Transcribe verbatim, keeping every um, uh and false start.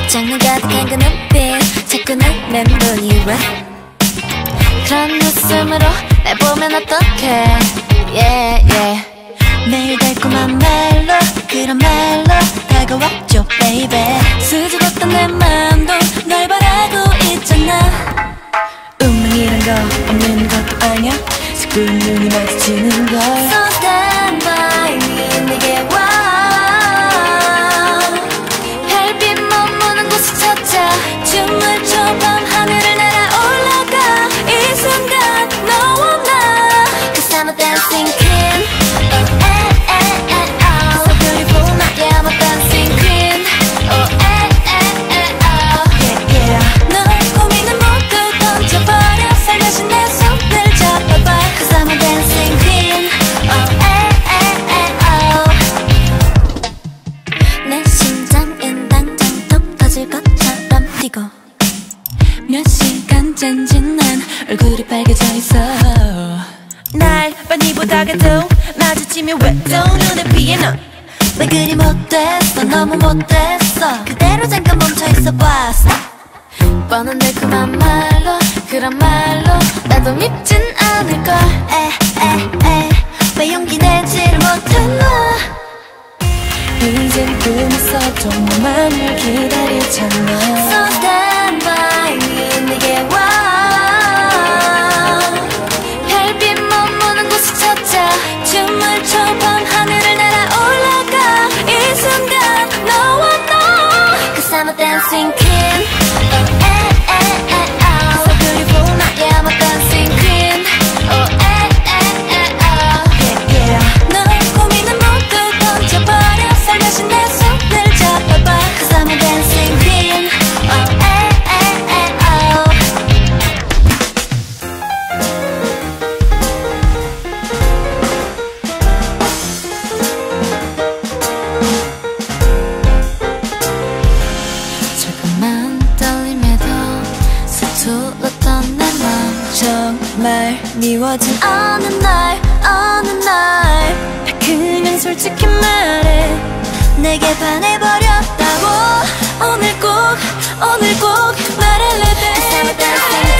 장난 가득한 그 눈빛 자꾸 날 맴도니 왜 그런 웃음으로 날 보면 어떡해 yeah, yeah. 매일 달콤한 말로 그런 말로 다가와줘 baby 수줍었던 내 맘도 널 바라고 있잖아 운명이란 거 없는 것도 아냐 자꾸 눈이 마주치는 걸 So stand by me 내게 와 별빛 머무는 곳을 찾아 춤을 춰 밤 하늘을 날아올라가 이 순간 너와 나 Cause I'm a dancing queen oh, eh, eh, eh, oh. So beautiful yeah I'm a dancing queen oh, eh, eh, eh, oh. Yeah, yeah. 너의 고민을 모두 던져버려 살며시 내 손을 잡아봐 Cause I'm a dancing queen oh, eh, eh, eh, oh. 내 심장엔 당장 톡 터질 것처럼 뛰고 몇 시간째인지 난 얼굴이 빨개져 있어 날 많이 보다가도 마주치면 왜 또 눈에 피해 넌 왜 그리 못됐어 너무 못됐어 그대로 잠깐 멈춰있어 봤어 뻔한 달콤한 말로 그런 말로 나도 밉진 않을걸 에에에 왜 용기 내지를 못했나 이젠 꿈에서 좀 너만을 기다리잖아 So stand by me 내게 와 별빛 머무는 곳을 찾아 춤을 춰 밤 하늘을 날아올라가 이 순간 너와 나 Cause I'm a dancing queen oh, eh, eh, eh, oh. So beautiful yeah I'm a dancing queen oh, eh, eh, eh, oh. Yeah, yeah. 너의 고민을 모두 던져버려 살며시 내 손을 잡아봐 Cause I'm a dancing queen oh, eh, eh, eh, oh. 조금만 떨림에도 서툴렀던 내 맘 정말 미워진 어느 날 어느 날 그냥 솔직히 말해 내게 반해버렸다고 오늘 꼭 오늘 꼭 말할래 baby